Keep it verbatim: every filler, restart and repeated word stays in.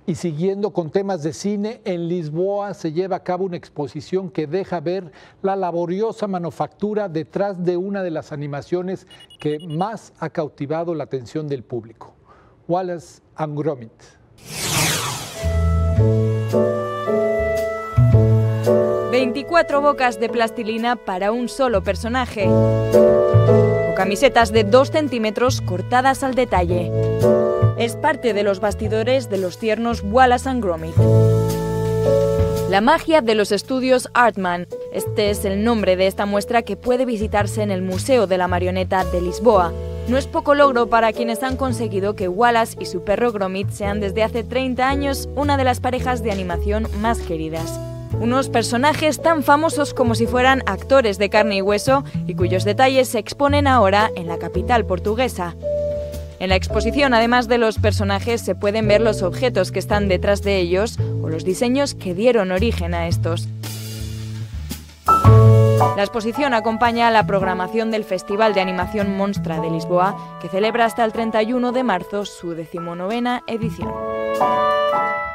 Y siguiendo con temas de cine, en Lisboa se lleva a cabo una exposición que deja ver la laboriosa manufactura detrás de una de las animaciones que más ha cautivado la atención del público, Wallace and Gromit. veinticuatro bocas de plastilina para un solo personaje. O camisetas de dos centímetros cortadas al detalle. Es parte de los bastidores de los tiernos Wallace and Gromit. La magia de los estudios Artman. Este es el nombre de esta muestra que puede visitarse en el Museo de la Marioneta de Lisboa. No es poco logro para quienes han conseguido que Wallace y su perro Gromit sean desde hace treinta años una de las parejas de animación más queridas. Unos personajes tan famosos como si fueran actores de carne y hueso y cuyos detalles se exponen ahora en la capital portuguesa. En la exposición, además de los personajes, se pueden ver los objetos que están detrás de ellos o los diseños que dieron origen a estos. La exposición acompaña a la programación del Festival de Animación Monstra de Lisboa, que celebra hasta el treinta y uno de marzo su decimonovena edición.